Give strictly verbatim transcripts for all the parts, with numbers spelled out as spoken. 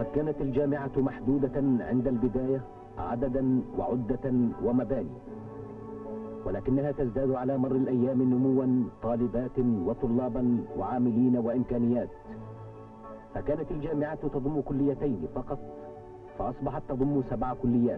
وقد كانت الجامعة محدودة عند البداية عددا وعدة ومباني، ولكنها تزداد على مر الأيام نموا طالبات وطلابا وعاملين وإمكانيات، فكانت الجامعة تضم كليتين فقط فأصبحت تضم سبع كليات.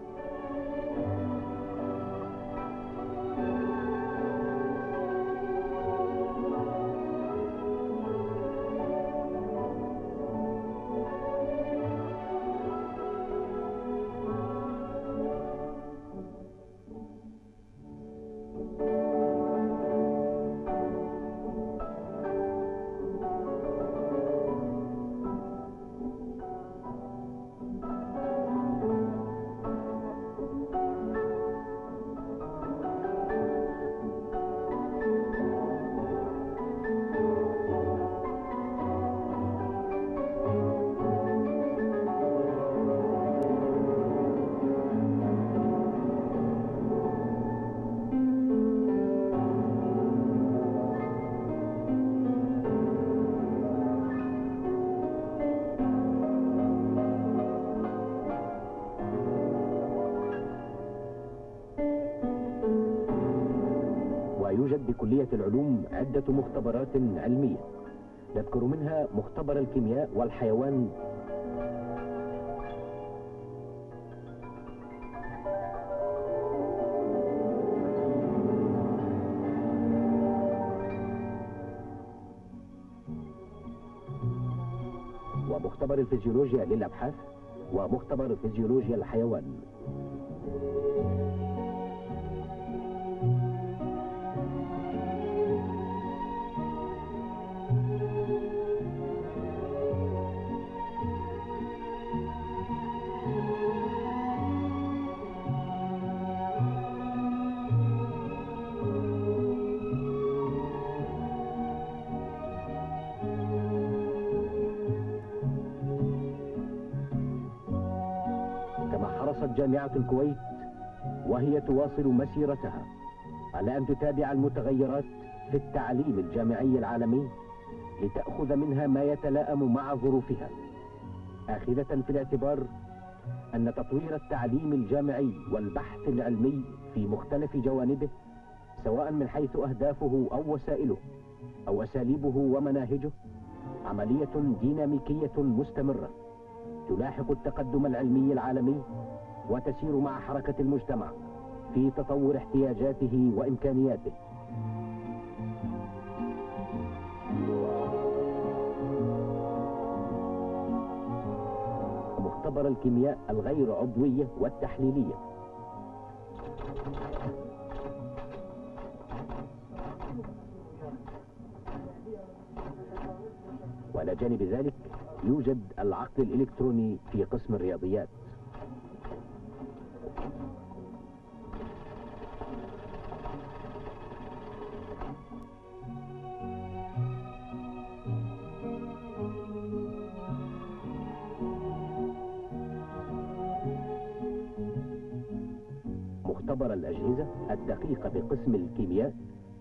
ويوجد بكلية العلوم عدة مختبرات علمية، نذكر منها مختبر الكيمياء والحيوان، ومختبر الفيزيولوجيا للأبحاث، ومختبر فيزيولوجيا الحيوان. حرصت جامعة الكويت وهي تواصل مسيرتها على أن تتابع المتغيرات في التعليم الجامعي العالمي لتأخذ منها ما يتلائم مع ظروفها، آخذة في الاعتبار أن تطوير التعليم الجامعي والبحث العلمي في مختلف جوانبه، سواء من حيث أهدافه أو وسائله أو أساليبه ومناهجه، عملية ديناميكية مستمرة تلاحق التقدم العلمي العالمي وتسير مع حركة المجتمع في تطور احتياجاته وإمكانياته. مختبر الكيمياء الغير عضوية والتحليلية. وعلى جانب ذلك يوجد العقل الإلكتروني في قسم الرياضيات. مختبر الأجهزة الدقيقة بقسم الكيمياء.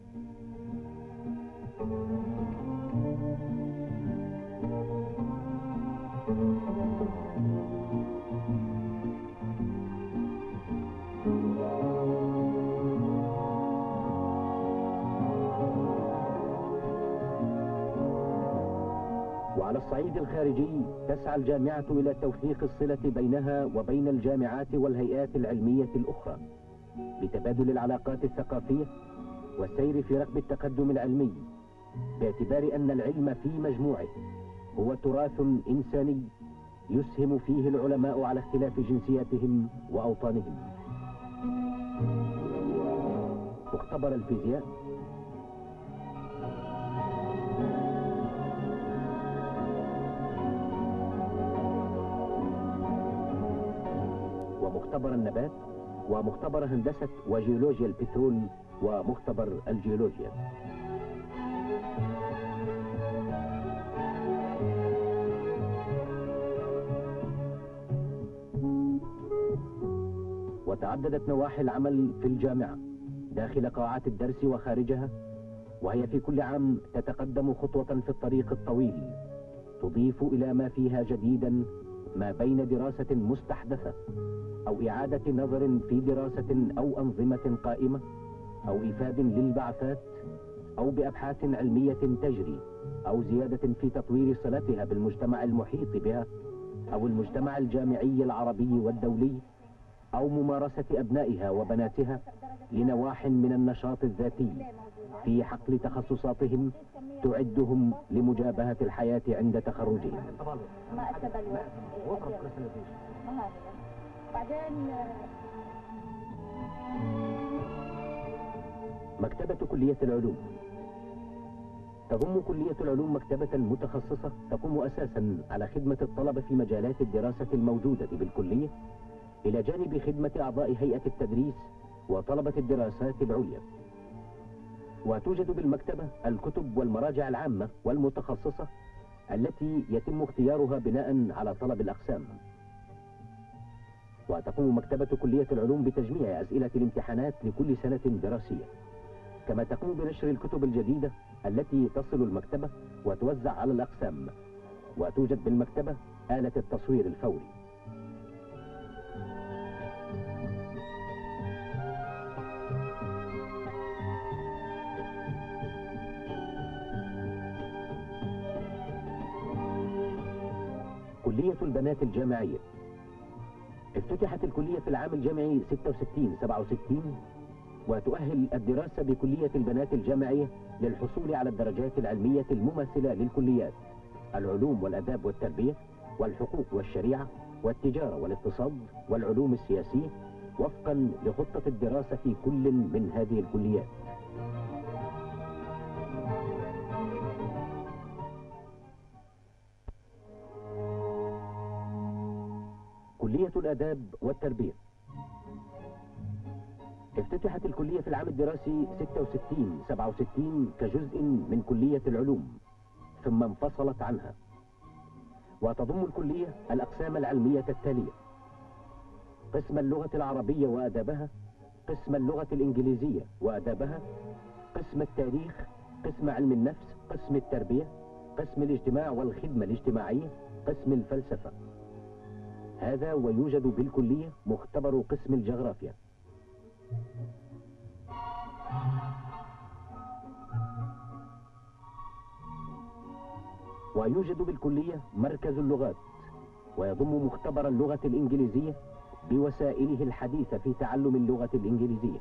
وعلى الصعيد الخارجي تسعى الجامعة إلى توثيق الصلة بينها وبين الجامعات والهيئات العلمية الأخرى لتبادل العلاقات الثقافية والسير في ركب التقدم العلمي، باعتبار أن العلم في مجموعه هو تراث إنساني يسهم فيه العلماء على اختلاف جنسياتهم وأوطانهم. مختبر الفيزياء. ومختبر النبات، ومختبر هندسة وجيولوجيا البترول، ومختبر الجيولوجيا. وتعددت نواحي العمل في الجامعة داخل قاعات الدرس وخارجها، وهي في كل عام تتقدم خطوة في الطريق الطويل تضيف إلى ما فيها جديدا ما بين دراسة مستحدثة أو إعادة نظر في دراسة أو أنظمة قائمة أو إفادة للبعثات أو بأبحاث علمية تجري أو زيادة في تطوير صلتها بالمجتمع المحيط بها أو المجتمع الجامعي العربي والدولي أو ممارسة أبنائها وبناتها لنواح من النشاط الذاتي في حقل تخصصاتهم تعدهم لمجابهة الحياة عند تخرجهم. ما أكتب الوقت بعدين مكتبة كلية العلوم. تضم كلية العلوم مكتبة متخصصة تقوم أساسا على خدمة الطلبة في مجالات الدراسة الموجودة بالكلية، إلى جانب خدمة أعضاء هيئة التدريس وطلبة الدراسات العليا. وتوجد بالمكتبة الكتب والمراجع العامة والمتخصصة التي يتم اختيارها بناء على طلب الأقسام. وتقوم مكتبة كلية العلوم بتجميع أسئلة الامتحانات لكل سنة دراسية، كما تقوم بنشر الكتب الجديدة التي تصل المكتبة وتوزع على الأقسام. وتوجد بالمكتبة آلة التصوير الفوري. كلية البنات الجامعية. افتتحت الكلية في العام الجامعي ستة وستين سبعة وستين، وتؤهل الدراسة بكلية البنات الجامعية للحصول على الدرجات العلمية المماثلة للكليات العلوم والأداب والتربية والحقوق والشريعة والتجارة والاقتصاد والعلوم السياسية، وفقا لخطة الدراسة في كل من هذه الكليات. كلية الآداب والتربية. افتتحت الكلية في العام الدراسي ستة وستين سبعة وستين كجزء من كلية العلوم، ثم انفصلت عنها. وتضم الكلية الأقسام العلمية التالية: قسم اللغة العربية وآدابها، قسم اللغة الإنجليزية وآدابها، قسم التاريخ، قسم علم النفس، قسم التربية، قسم الاجتماع والخدمة الاجتماعية، قسم الفلسفة. هذا ويوجد بالكلية مختبر قسم الجغرافيا. ويوجد بالكلية مركز اللغات، ويضم مختبر اللغة الإنجليزية بوسائله الحديثة في تعلم اللغة الإنجليزية.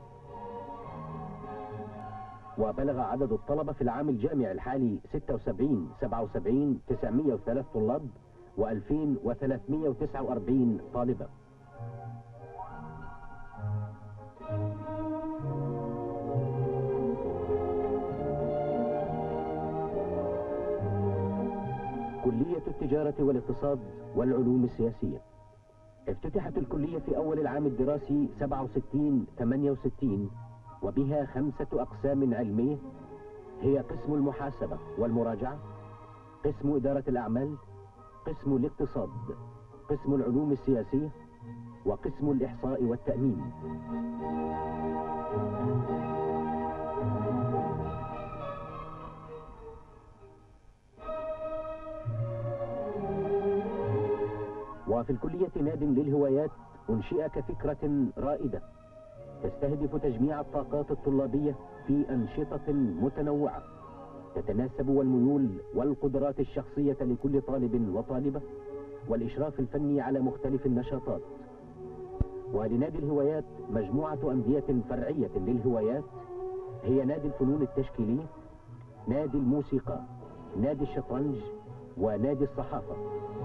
وبلغ عدد الطلبة في العام الجامعي الحالي ستة وسبعين سبعة وسبعين تسعمائة وثلاثة طلاب وألفين وثلاثمائة وتسعة وأربعين طالبة. كلية التجارة والاقتصاد والعلوم السياسية. افتتحت الكلية في أول العام الدراسي سبعة وستين ثمانية وستين، وبها خمسة أقسام علمية هي قسم المحاسبة والمراجعة، قسم إدارة الأعمال، قسم الاقتصاد، قسم العلوم السياسية، وقسم الإحصاء والتأمين. وفي الكلية ناد للهوايات أنشئ كفكرة رائدة تستهدف تجميع الطاقات الطلابية في أنشطة متنوعة تتناسب والميول والقدرات الشخصية لكل طالب وطالبة، والإشراف الفني على مختلف النشاطات. ولنادي الهوايات مجموعة أندية فرعية للهوايات هي نادي الفنون التشكيلية، نادي الموسيقى، نادي الشطرنج، ونادي الصحافة.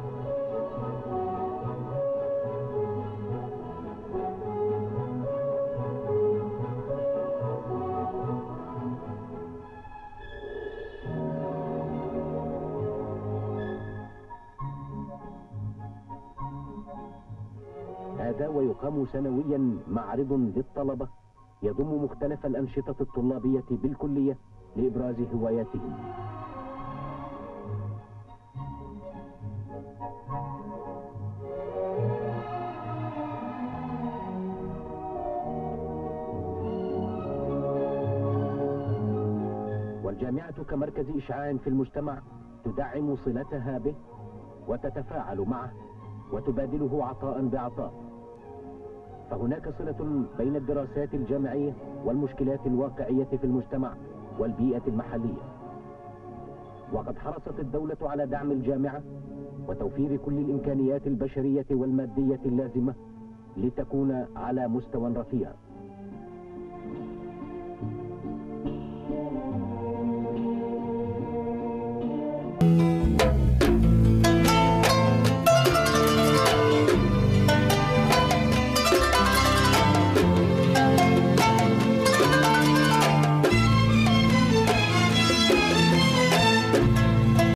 هذا ويقام سنويا معرض للطلبة يضم مختلف الأنشطة الطلابية بالكلية لإبراز هواياتهم. والجامعة كمركز إشعاع في المجتمع تدعم صلتها به وتتفاعل معه وتبادله عطاء بعطاء. فهناك صلة بين الدراسات الجامعية والمشكلات الواقعية في المجتمع والبيئة المحلية. وقد حرصت الدولة على دعم الجامعة وتوفير كل الإمكانيات البشرية والمادية اللازمة لتكون على مستوى رفيع. Thank you.